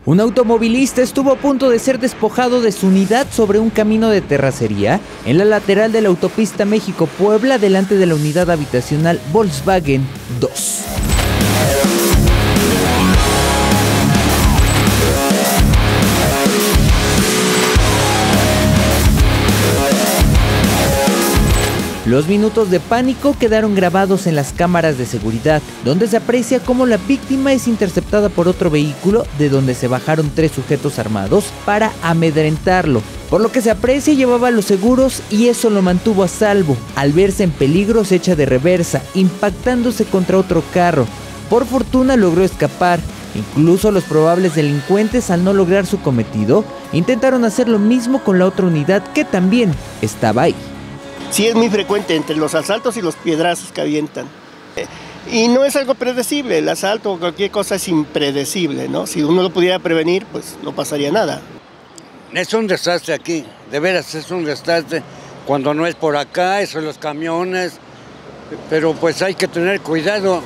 Un automovilista estuvo a punto de ser despojado de su unidad sobre un camino de terracería en la lateral de la autopista México-Puebla, delante de la unidad habitacional Volkswagen 2. Los minutos de pánico quedaron grabados en las cámaras de seguridad, donde se aprecia cómo la víctima es interceptada por otro vehículo, de donde se bajaron 3 sujetos armados para amedrentarlo. Por lo que se aprecia llevaba los seguros y eso lo mantuvo a salvo. Al verse en peligro se echa de reversa, impactándose contra otro carro. Por fortuna logró escapar. Incluso los probables delincuentes, al no lograr su cometido, intentaron hacer lo mismo con la otra unidad que también estaba ahí. Sí, es muy frecuente entre los asaltos y los piedrazos que avientan. Y no es algo predecible, el asalto o cualquier cosa es impredecible, ¿no? Si uno lo pudiera prevenir, pues no pasaría nada. Es un desastre aquí, de veras es un desastre. Cuando no es por acá, eso los camiones, pero pues hay que tener cuidado.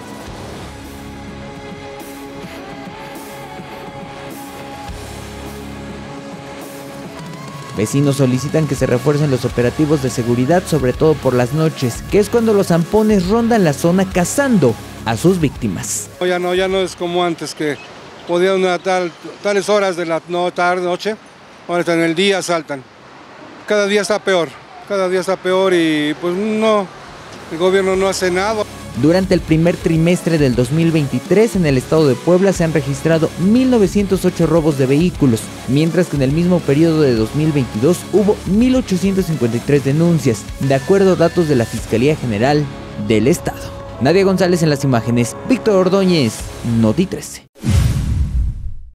Vecinos solicitan que se refuercen los operativos de seguridad, sobre todo por las noches, que es cuando los zampones rondan la zona cazando a sus víctimas. Ya no es como antes, que podían tales horas de la noche, ahora en el día asaltan. Cada día está peor y pues no, el gobierno no hace nada. Durante el primer trimestre del 2023 en el estado de Puebla se han registrado 1,908 robos de vehículos, mientras que en el mismo periodo de 2022 hubo 1,853 denuncias, de acuerdo a datos de la Fiscalía General del Estado. Nadia González en las imágenes, Víctor Ordóñez, Noti 13.